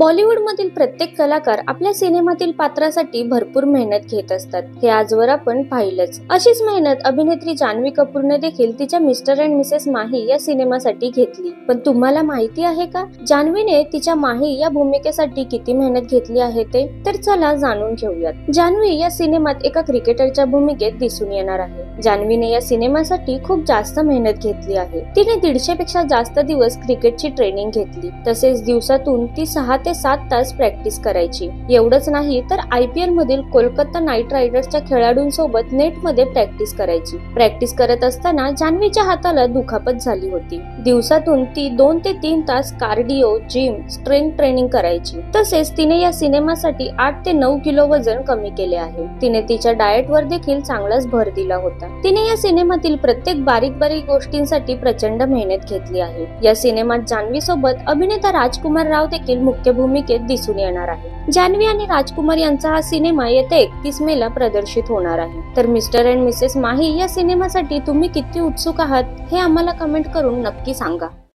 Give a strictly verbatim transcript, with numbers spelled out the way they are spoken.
बॉलिवूडमधील प्रत्येक कलाकार आपल्या सिनेमातील पात्रासाठी भरपूर मेहनत घेत असतात, हे आजवर आपण पाहिलंच। अशीच मेहनत अभिनेत्री जान्हवी कपूरने देखील तिच्या मिस्टर अँड मिसेस माही या सिनेमासाठी घेतली। पण तुम्हाला माहिती आहे का, जान्हवीने तिच्या माही या भूमिकेसाठी किती मेहनत घेतली आहे ते? तर चला जाणून घेऊयात। जान्हवी या सिनेमात एका क्रिकेटरच्या भूमिकेत दिसून येणार आहे। जान्हवीने या सिनेमासाठी खूप जास्त मेहनत घेतली आहे। तिने दीडशे पेक्षा जास्त दिवस क्रिकेटची ट्रेनिंग घेतली, तसेच दिवसातून ती सहा ते सात तास प्रॅक्टिस करायची। एवढंच नाही तर आय पी एल मधील कोलकाता नाईट रायडर्सच्या खेळाडूंसोबत नेटमध्ये प्रॅक्टिस करायची। प्रॅक्टिस करत असताना जान्हवीच्या हाताला दुखापत झाली होती। दिवसातून ती दोन ते तीन तास कार्डिओ, जिम, स्ट्रेंथ ट्रेनिंग करायची। तसेच तिने या सिनेमासाठी आठ ते नऊ किलो वजन कमी केले आहे। तिने तिच्या डाएट वर देखील चांगलाच भर दिला होता। तिने या सिनेमातील प्रत्येक बारीक बारीक गोष्टींसाठी प्रचंड मेहनत घेतली आहे। या सिनेमात जान्हवी सोबत अभिनेता राजकुमार राव देखील मुख्य भूमिकेत दिसून येणार आहे। जान्हवी आणि राजकुमार यांचा हा सिनेमा येत्या एकतीस मे ला प्रदर्शित होणार आहे। तर मिस्टर अँड मिसेस माही या सिनेमासाठी तुम्ही किती उत्सुक आहात हे आम्हाला कमेंट करून नक्की सांगा।